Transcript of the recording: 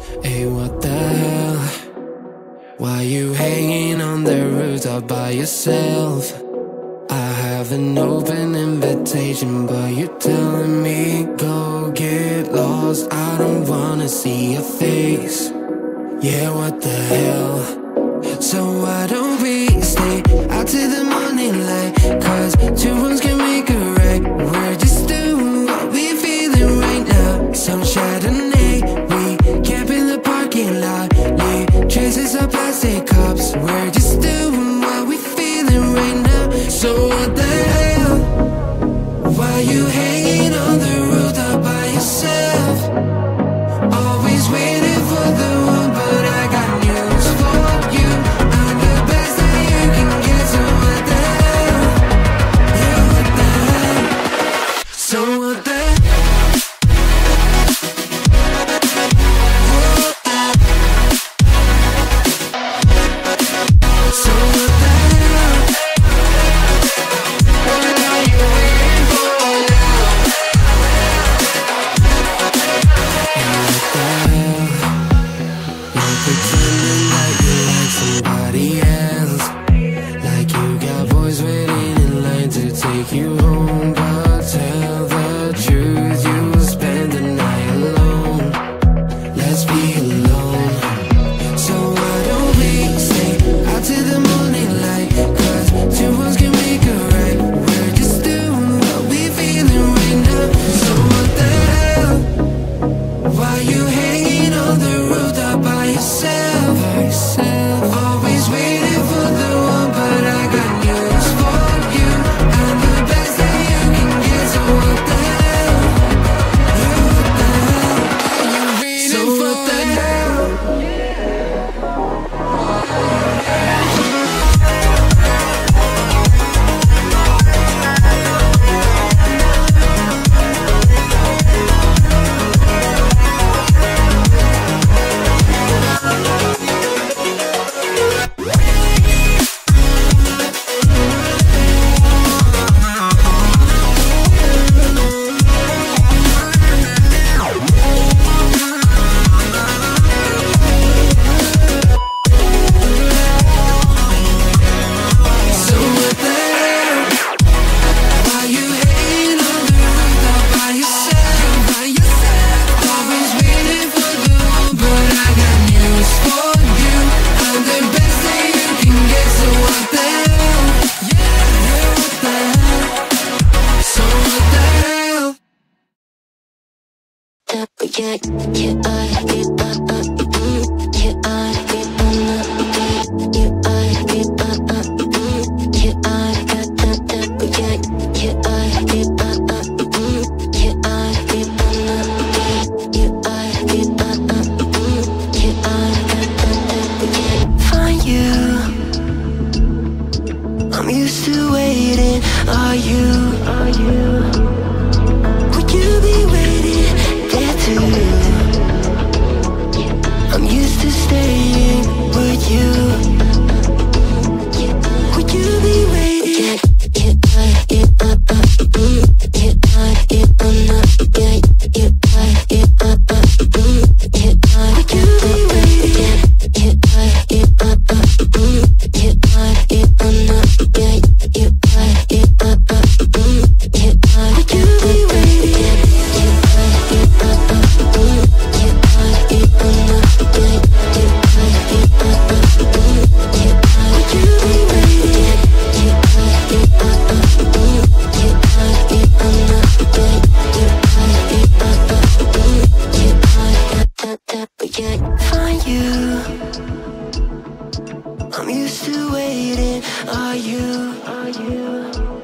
Hey, what the hell? Why you hanging on the rooftop by yourself? I have an open invitation, but you're telling me go get lost. I don't wanna see your face. Yeah, what the hell? So why don't we stay out till the morning light? Cause two wrongs can make a right. We're just doing what we feeling right now. Some Chardonnay, we camp in the parking lot. Leave traces of plastic cups. We're just doing what we feeling right now. So what the hell? Why you hanging on the rooftop by yourself? Always waiting for the one, but I got news for you. I'm the best that you can get, so what the hell? Yeah, what the hell? So what the hell? So what the hell? What are you waiting for now? And what the hell? You're pretending like you like somebody else, like you got boys waiting in line to take you home. But tell the truth, you will spend the night alone. Let's be alone. So why don't we stay out till the morning light? Cause two wrongs can make a right. We're just doing what we feeling right now. So what the hell? Why you hanging on the rooftop by yourself? Always waiting for the one, but I got news for you. I'm the best that you can get, so what the hell? Yeah, what the hell? So what the hell? So what the hell? Why you hanging on the rooftop by yourself? Always waiting for the one, but I got news for you. I'm the best that you can get, so what the hell? Yeah, what the hell? So what the hell? Find you. I'm used to waiting. Are you? Would you be waiting there too? I'm used to staying. Would you? Would you be waiting? Would you be waiting? Find you. I'm used to waiting. Are you?